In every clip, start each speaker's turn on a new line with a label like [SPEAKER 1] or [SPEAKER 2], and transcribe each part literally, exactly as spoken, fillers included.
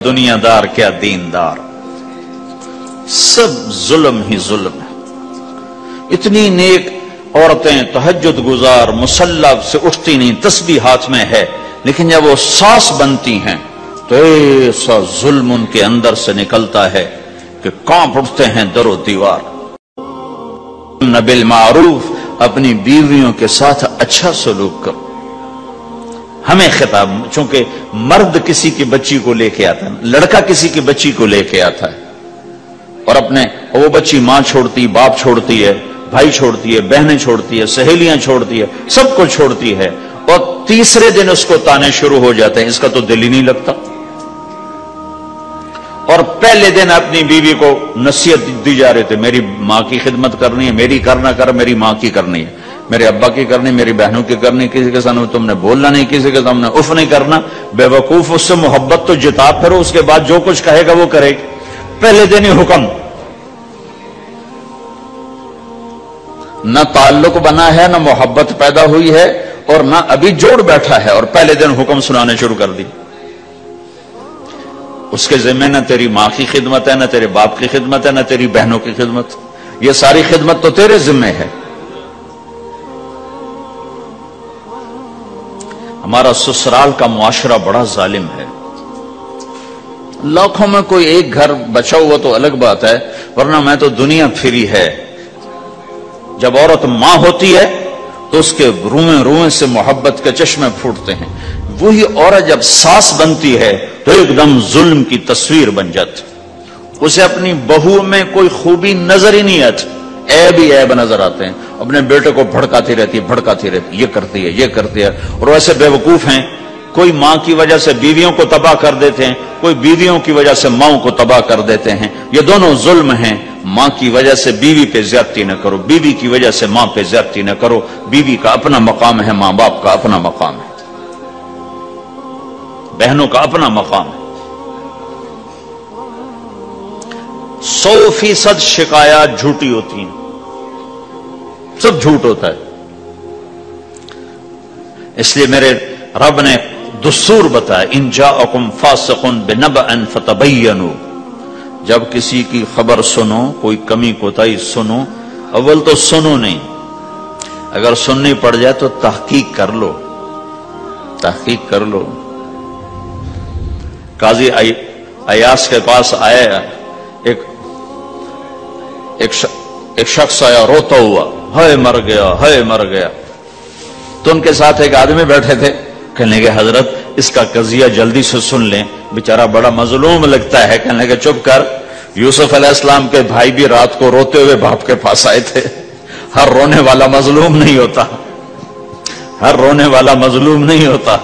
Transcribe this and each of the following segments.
[SPEAKER 1] دنیا دار کیا دیندار، سب ظلم ہی ظلم ہے۔ اتنی نیک عورتیں تہجد گزار مسلح سے اٹھتی نہیں، تسبیح ہاتھ میں ہے، لیکن جب وہ ساس بنتی ہیں تو ایسا ظلم ان کے اندر سے نکلتا ہے کہ کانپ اٹھتے ہیں در و دیوار۔ بالمعروف، اپنی بیویوں کے ساتھ اچھا سلوک کرو۔ ہمیں خطاب، چونکہ مرد کسی کی بچی کو لے کے آتا ہے، لڑکا کسی کی بچی کو لے کے آتا ہے، اور اپنے وہ بچی ماں چھوڑتی، باپ چھوڑتی ہے، بھائی چھوڑتی ہے، بہنیں چھوڑتی ہے، سہیلیاں چھوڑتی ہے، سب کو چھوڑتی ہے، اور تیسرے دن اس کو تانے شروع ہو جاتے ہیں، اس کا تو دل ہی نہیں لگتا۔ اور پہلے دن اپنی بیوی کو نصیحت دی جا رہے تھے، میری ماں کی خدمت کرنی ہے، میری کرنا کر، میری ماں کی کرنی ہے، میرے ابا کی کرنی، میری بہنوں کی کرنی، کسی کے سامنے تم نے بولنا نہیں، کسی کے سامنے اف نہیں کرنا۔ بے وقوف، اس سے محبت تو جتا پھرو، اس کے بعد جو کچھ کہے گا وہ کرے گا۔ پہلے دن ہی حکم، نہ تعلق بنا ہے، نہ محبت پیدا ہوئی ہے، اور نہ ابھی جوڑ بیٹھا ہے، اور پہلے دن حکم سنانے شروع کر دی۔ اس کے ذمہ نہ تیری ماں کی خدمت ہے، نہ تیرے باپ کی خدمت ہے، نہ تیری بہنوں کی خدمت، یہ ساری خدمت تو تیرے ذمہ ہے۔ ہمارا سسرال کا معاشرہ بڑا ظالم ہے، لاکھوں میں کوئی ایک گھر بچا ہوا تو الگ بات ہے، ورنہ میں تو دنیا پھری ہے۔ جب عورت ماں ہوتی ہے تو اس کے روئیں روئیں سے محبت کے چشمے پھوٹتے ہیں، وہی عورت جب ساس بنتی ہے تو ایک دم ظلم کی تصویر بن جاتی، اسے اپنی بہو میں کوئی خوبی نظر ہی نہیں آتی، عیب ہی عیب نظر آتے ہیں، اپنے بیٹے کو بھڑکاتی رہتی بھڑکاتی رہتی یہ کرتی ہے یہ کرتی ہے۔ اور ویسے بے وقوف ہیں، کوئی ماں کی وجہ سے بیویوں کو تباہ کر دیتے ہیں، کوئی بیویوں کی وجہ سے ماں کو تباہ کر دیتے ہیں، یہ دونوں ظلم ہیں۔ ماں کی وجہ سے بیوی پہ زیادتی نہ کرو، بیوی کی وجہ سے ماں پہ زیادتی نہ کرو، بیوی کا اپنا مقام ہے، ماں باپ کا اپنا مقام ہے، بہنوں کا اپنا مقام ہے۔ سو فیصد شکایات جھوٹی ہوتی ہیں، سب جھوٹ ہوتا ہے۔ اس لیے میرے رب نے دستور بتایا، ان جاءکم فاسق بنبأ فتبینوا، جب کسی کی خبر سنو، کوئی کمی کوتاہی سنو، اول تو سنو نہیں، اگر سننی پڑ جائے تو تحقیق کر لو، تحقیق کر لو۔ قاضی ایاس کے پاس آیا ایک ایک شخص آیا روتا ہوا، ہائے مر گیا ہائے مر گیا، تو ان کے ساتھ ایک آدمی بیٹھے تھے، کہنے لگے حضرت اس کا قضیہ جلدی سے سن لیں، بیچارہ بڑا مظلوم لگتا ہے۔ کہنے لگے چپ کر، یوسف علیہ السلام کے بھائی بھی رات کو روتے ہوئے باپ کے پاس آئے تھے، ہر رونے والا مظلوم نہیں ہوتا، ہر رونے والا مظلوم نہیں ہوتا۔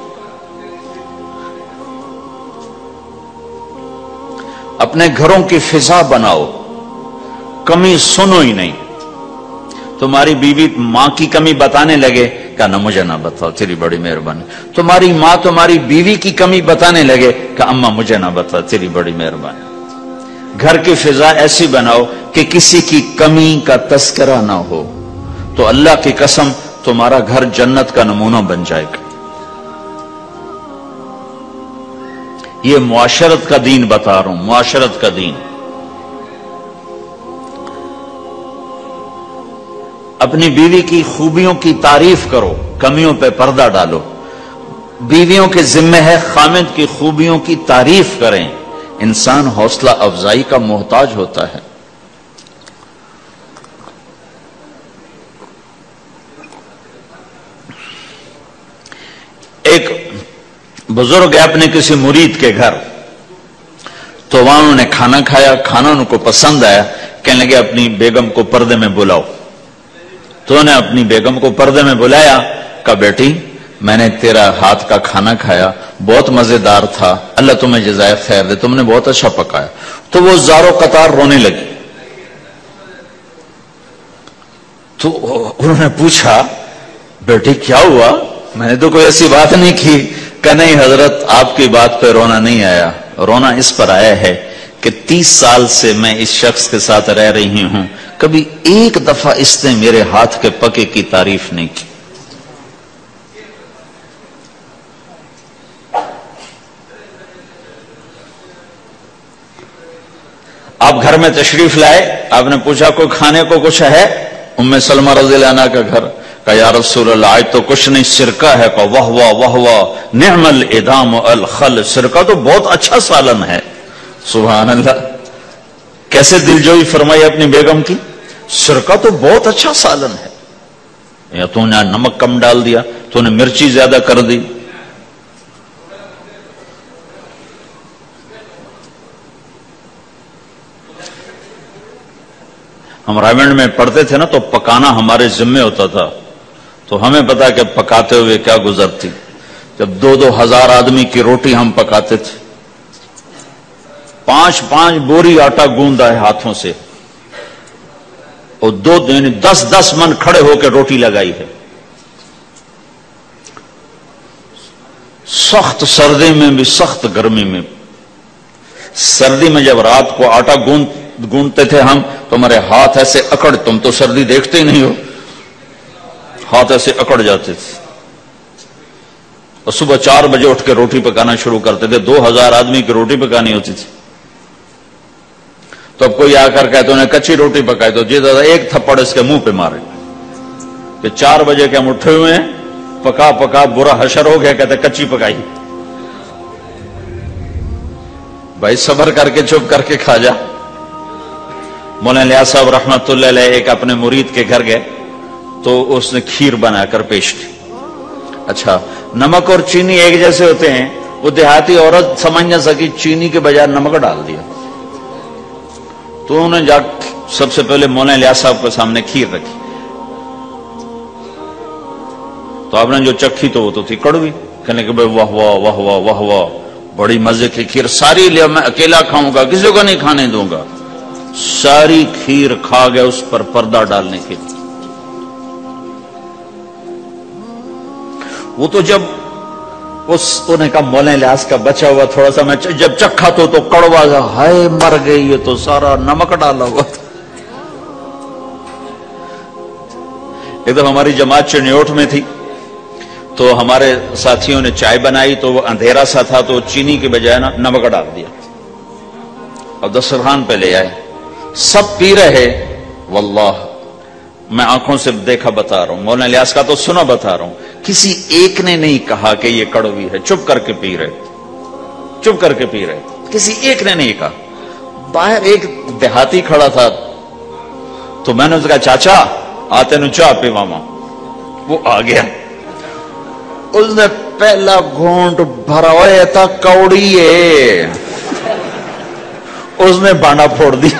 [SPEAKER 1] اپنے گھروں کی فضا بناؤ، کمی سنو ہی نہیں۔ تمہاری بیوی ماں کی کمی بتانے لگے، کہا نہ مجھے نہ بتاؤ تیری بڑی مہربانی۔ تمہاری ماں تمہاری بیوی کی کمی بتانے لگے، کہ اماں مجھے نہ بتاؤ تیری بڑی مہربانی۔ گھر کی فضا ایسی بناؤ کہ کسی کی کمی کا تذکرہ نہ ہو، تو اللہ کی قسم تمہارا گھر جنت کا نمونہ بن جائے گا۔ یہ معاشرت کا دین بتا رہا ہوں، معاشرت کا دین۔ اپنی بیوی کی خوبیوں کی تعریف کرو، کمیوں پہ پردہ ڈالو۔ بیویوں کے ذمہ ہے خامد کی خوبیوں کی تعریف کریں، انسان حوصلہ افزائی کا محتاج ہوتا ہے۔ ایک بزرگ ہے اپنے کسی مرید کے گھر، تو وہاں انہوں نے کھانا کھایا، کھانا ان کو پسند آیا، کہنے لگے اپنی بیگم کو پردے میں بلاؤ۔ تو انہوں نے اپنی بیگم کو پردے میں بلایا، کہا بیٹی میں نے تیرا ہاتھ کا کھانا کھایا، بہت مزیدار تھا، اللہ تمہیں جزائے خیر دے، تم نے بہت اچھا پکایا۔ تو وہ زارو قطار رونے لگی۔ تو انہوں نے پوچھا بیٹی کیا ہوا؟ میں نے تو کوئی ایسی بات نہیں کی۔ کہ نہیں حضرت آپ کی بات پہ رونا نہیں آیا، رونا اس پر آیا ہے کہ تیس سال سے میں اس شخص کے ساتھ رہ رہی ہوں، کبھی ایک دفعہ اس نے میرے ہاتھ کے پکے کی تعریف نہیں کی۔ آپ گھر میں تشریف لائے, آپ نے پوچھا کوئی کھانے کو کچھ ہے؟ ام سلمہ رضی اللہ عنہ کا گھر. کہا یا رسول اللہ آج تو کچھ نہیں, سرکہ ہے. کہا واہ واہ واہ واہ نعم الادام الخل, سرکہ تو بہت اچھا سالن ہے. سبحان اللہ, کیسے دلجوئی فرمائی اپنی بیگم کی, سرکہ تو بہت اچھا سالن ہے. یا تو نے نمک کم ڈال دیا, تو نے مرچی زیادہ کر دی. ہم رائمنڈ میں پڑھتے تھے نا, تو پکانا ہمارے ذمے ہوتا تھا, تو ہمیں پتا کہ پکاتے ہوئے کیا گزرتی. جب دو دو ہزار آدمی کی روٹی ہم پکاتے تھے, پانچ پانچ بوری آٹا گوندا ہے ہاتھوں سے, اور دو یعنی دس دس من کھڑے ہو کے روٹی لگائی ہے. سخت سردی میں بھی, سخت گرمی میں. سردی میں جب رات کو آٹا گوند گونتے تھے ہم, تو ہمارے ہاتھ ایسے اکڑ, تم تو سردی دیکھتے ہی نہیں ہو, ہاتھ ایسے اکڑ جاتے تھے. اور صبح چار بجے اٹھ کے روٹی پکانا شروع کرتے تھے. دو ہزار آدمی کی روٹی پکانی ہوتی تھی. تو اب کوئی آ کر کہتے انہیں کچی روٹی پکائی, تو جی دادا ایک تھپڑ اس کے منہ پہ مارے کہ چار بجے کے ہم اٹھے ہوئے ہیں, پکا پکا برا حشر ہو گیا, کہتے کچی پکائی. بھائی صبر کر کے چپ کر کے کھا جا. مولانا الیاس صاحب رحمت اللہ علیہ ایک اپنے مرید کے گھر گئے, تو اس نے کھیر بنا کر پیش کی. اچھا, نمک اور چینی ایک جیسے ہوتے ہیں, وہ دیہاتی عورت سمجھ نہ سکی, چینی کے بجائے نمک ڈال دیا. تو انہوں نے جا سب سے پہلے مولانا الیاس صاحب کے سامنے کھیر رکھی. تو آپ نے جو چکھی تو وہ تو تھی کڑوی. کہنے کہ بھائی واہ واہ واہ واہ واہ واہ, بڑی مزے کی کھیر, ساری لیا میں اکیلا کھاؤں گا, کسی کو نہیں کھانے دوں گا. ساری کھیر کھا گیا, اس پر پردہ ڈالنے کے لیے. وہ تو جب اس نے کہا مولانا الیاس کا بچا ہوا تھوڑا سا میں جب چکھا تو تو کڑوا گیا, ہائے مر گئی, یہ تو سارا نمک ڈالا ہوا تھا. ایک دفعہ ہماری جماعت چنیوٹ میں تھی, تو ہمارے ساتھیوں نے چائے بنائی, تو وہ اندھیرا سا تھا, تو چینی کے بجائے نا نمک ڈال دیا اور دسترخوان پہ لے آئے. سب پی رہے, واللہ میں آنکھوں سے دیکھا بتا رہا ہوں, مولانا الیاس کا تو سنا بتا رہا ہوں, کسی ایک نے نہیں کہا کہ یہ کڑوی ہے. چپ کر کے پی رہے, چپ کر کے پی رہے, کسی ایک نے نہیں کہا. باہر ایک دیہاتی کھڑا تھا, تو میں نے اس کا چاچا آتے نو چاہ پی ماما. وہ آ گیا, اس نے پہلا گھونٹ بھرا ہوا تھا, کوڑی ہے, اس نے بانڈا پھوڑ دیا.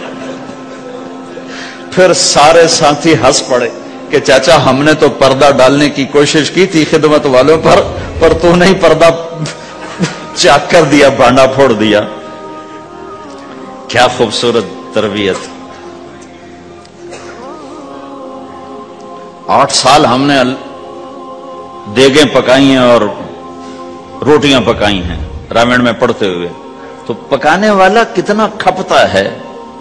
[SPEAKER 1] پھر سارے ساتھی ہنس پڑے کہ چاچا ہم نے تو پردہ ڈالنے کی کوشش کی تھی خدمت والوں پر, پر تو نہیں پردہ چاک کر دیا, بانڈا پھوڑ دیا. کیا خوبصورت تربیت. آٹھ سال ہم نے دیگیں پکائی ہیں اور روٹیاں پکائی ہیں رامین میں پڑھتے ہوئے. تو پکانے والا کتنا کھپتا ہے.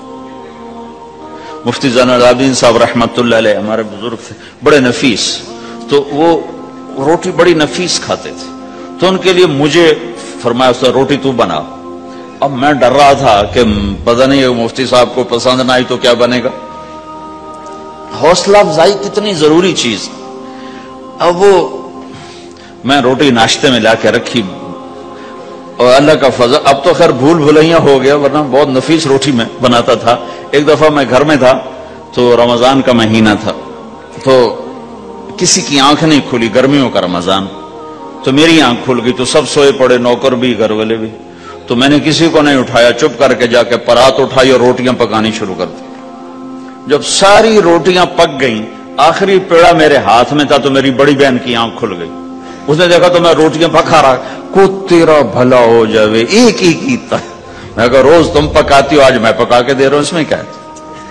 [SPEAKER 1] مفتی زین العابدین صاحب رحمت اللہ علیہ ہمارے بزرگ تھے, بڑے نفیس, تو وہ روٹی بڑی نفیس کھاتے تھے. تو ان کے لیے مجھے فرمایا اس نے روٹی تو بنا. اب میں ڈر رہا تھا کہ پتہ نہیں مفتی صاحب کو پسند نہ آئی تو کیا بنے گا. حوصلہ افزائی کتنی ضروری چیز. اب وہ میں روٹی ناشتے میں لا کے رکھی, اور اللہ کا فضل, اب تو خیر بھول بھلائیاں ہو گیا, ورنہ بہت نفیس روٹی میں بناتا تھا. ایک دفعہ میں گھر میں تھا, تو رمضان کا مہینہ تھا, تو کسی کی آنکھ نہیں کھلی, گرمیوں کا رمضان, تو میری آنکھ کھل گئی. تو سب سوئے پڑے, نوکر بھی گھر والے بھی. تو میں نے کسی کو نہیں اٹھایا, چپ کر کے جا کے پرات اٹھائی اور روٹیاں پکانی شروع کر دی. جب ساری روٹیاں پک گئیں, آخری پیڑا میرے ہاتھ میں تھا, تو میری بڑی بہن کی آنکھ کھل گئی. اس نے دیکھا تو میں روٹیاں پکا رہا, کو تیرا بھلا ہو جاوے, ایک ہی کیتا. میں کہا روز تم پکاتی ہو, آج میں پکا کے دے رہا ہوں, اس میں کیا ہے.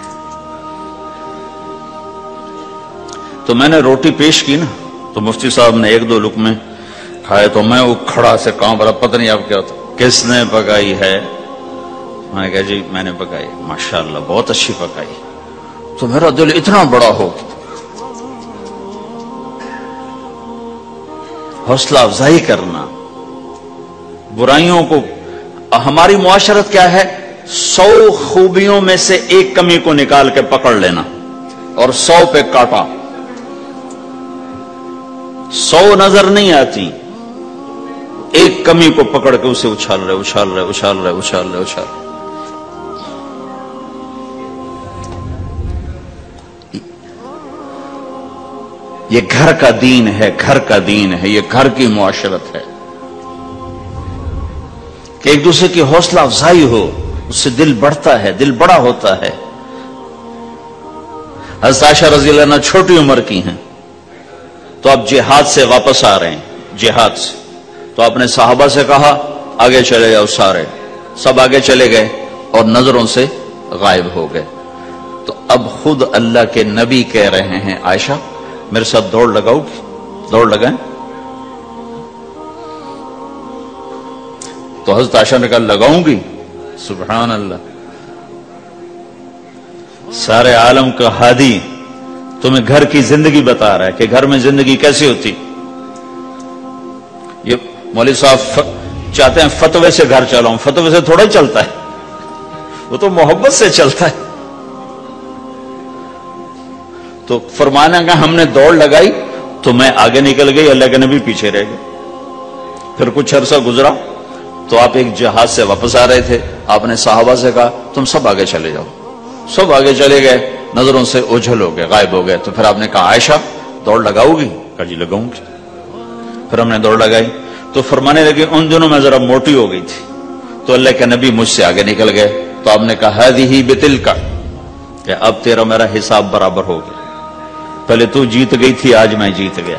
[SPEAKER 1] تو میں نے روٹی پیش کی نا, تو مفتی صاحب نے ایک دو لقمے کھائے, تو میں وہ کھڑا سے کام رہا, پتہ نہیں اب کیا ہوتا, کس نے پکائی ہے. میں نے کہا جی میں نے پکائی. ماشاءاللہ بہت اچھی پکائی. تو میرا دل اتنا بڑا ہو گیا. حوصلہ افزائی کرنا, برائیوں کو. ہماری معاشرت کیا ہے, سو خوبیوں میں سے ایک کمی کو نکال کے پکڑ لینا اور سو پہ کاٹا. سو نظر نہیں آتی، ایک کمی کو پکڑ کے اسے اچھال رہے اچھال رہے اچھال رہے اچھال رہے اچھال رہے. یہ گھر کا دین ہے، گھر کا دین ہے، یہ گھر کی معاشرت ہے کہ ایک دوسرے کی حوصلہ افزائی ہو، اس سے دل بڑھتا ہے، دل بڑا ہوتا ہے. حضرت عائشہ رضی اللہ عنہ چھوٹی عمر کی ہیں تو آپ جہاد سے واپس آ رہے ہیں، جہاد سے. تو آپ نے صحابہ سے کہا آگے چلے جاؤ، سارے سب آگے چلے گئے اور نظروں سے غائب ہو گئے. تو اب خود اللہ کے نبی کہہ رہے ہیں عائشہ میرے ساتھ دوڑ لگاؤ گی؟ دوڑ لگائیں. تو حضرت عائشہ نے کہا لگاؤں گی. سبحان اللہ، سارے عالم کا ہادی تمہیں گھر کی زندگی بتا رہا ہے کہ گھر میں زندگی کیسی ہوتی. یہ مولوی صاحب چاہتے ہیں فتوے سے گھر چلاؤں، فتوے سے تھوڑا ہی چلتا ہے، وہ تو محبت سے چلتا ہے. تو فرمانا کہ ہم نے دوڑ لگائی تو میں آگے نکل گئی، اللہ کے نبی پیچھے رہ گئے. پھر کچھ عرصہ گزرا تو آپ ایک جہاز سے واپس آ رہے تھے. آپ نے صحابہ سے کہا تم سب آگے چلے جاؤ. سب آگے چلے گئے، نظروں سے اوجھل ہو گئے، غائب ہو گئے. تو پھر آپ نے کہا عائشہ دوڑ لگاؤ گی؟ کہا جی لگاؤں گی. پھر ہم نے دوڑ لگائی تو فرمانے لگے ان دنوں میں ذرا موٹی ہو گئی تھی تو اللہ کے نبی مجھ سے آگے نکل گئے. تو آپ نے کہا ہذہ بتلک، کہ اب تیرا میرا حساب برابر ہو گیا، پہلے تو جیت گئی تھی آج میں جیت گیا.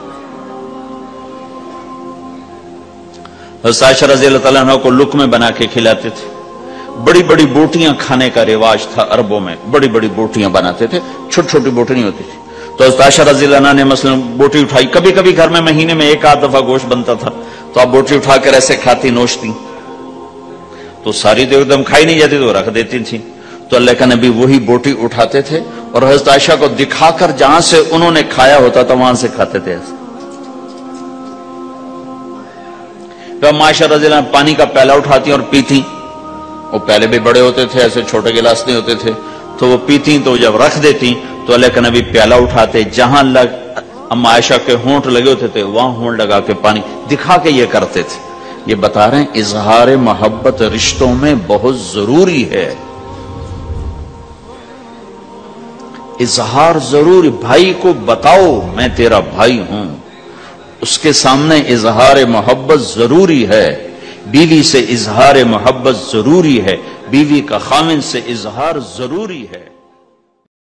[SPEAKER 1] حضرت عائشہ رضی اللہ تعالیٰ عنہ کو لقمے بنا کے کھلاتے تھے. بڑی بڑی بوٹیاں کھانے کا رواج تھا عربوں میں، بڑی بڑی بوٹیاں بناتے تھے، چھوٹی چھوٹی بوٹی نہیں ہوتی تھی. تو حضرت عائشہ رضی اللہ عنہ نے مثلا بوٹی اٹھائی، کبھی کبھی گھر میں مہینے میں ایک آدھ دفعہ گوشت بنتا تھا تو آپ بوٹی اٹھا کر ایسے کھاتی نوچتی. تو ساری تو ایک دم کھائی نہیں جاتی تو رکھ دیتی تھی. تو اللہ کا نبی وہی بوٹی اٹھاتے تھے اور حضرت عائشہ کو دکھا کر جہاں سے انہوں نے کھایا ہوتا تھا وہاں سے کھاتے تھے. ایسے عائشہ رضی اللہ عنہ پانی کا پیالہ اٹھاتی اور پیتی. وہ پہلے بھی بڑے ہوتے تھے، ایسے چھوٹے گلاس نہیں ہوتے تھے، تو وہ پیتی تو جب رکھ دیتی تو اللہ کا نبی پیالہ اٹھاتے، جہاں لگ اما عائشہ کے ہونٹ لگے ہوتے تھے وہاں ہونٹ لگا کے پانی دکھا کے یہ کرتے تھے. یہ بتا رہے ہیں اظہار محبت رشتوں میں بہت ضروری ہے. اظہار ضروری، بھائی کو بتاؤ میں تیرا بھائی ہوں، اس کے سامنے اظہار محبت ضروری ہے. بیوی سے اظہار محبت ضروری ہے، بیوی کا خاوند سے اظہار ضروری ہے.